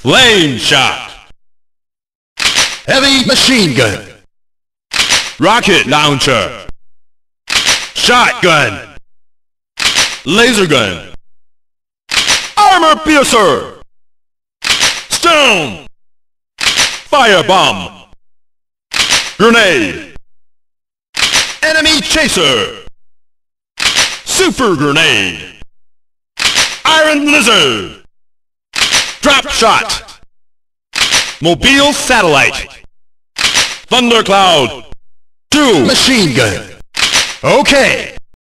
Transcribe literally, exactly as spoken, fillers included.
Flame shot. Heavy machine gun. Rocket launcher. Shotgun. Laser gun. Armor piercer. Stone. Firebomb. Grenade. Enemy chaser. Super grenade. Iron lizard. Drop shot. Mobile satellite. Thundercloud. Two. Machine gun. Okay.